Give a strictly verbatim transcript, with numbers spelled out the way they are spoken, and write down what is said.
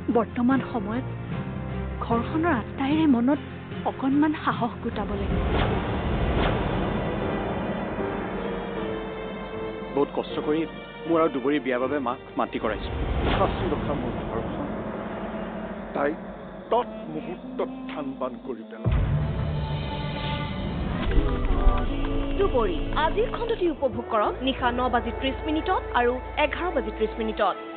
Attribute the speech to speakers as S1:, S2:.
S1: বৰ্তমান সময়ত ঘৰখনৰ আটাইৰে মনত অকণমান সাহস গোটাব লাগে
S2: বহুত কষ্ট কৰি মোৰ আৰু দুবৰি বিয়াৰ বাবে মাক মাতি কৰাইছো
S3: সাঁচি ৰখা মোৰ ঘৰখন তাই তৎ মুহূৰ্তত থান বান কৰি পেলাম
S4: দুবৰি আজিৰ খণ্ডটি উপভোগ কৰক নিশা ন বাজি ত্ৰিশ মিনিটত আৰু এঘাৰ বাজি ত্ৰিশ মিনিটত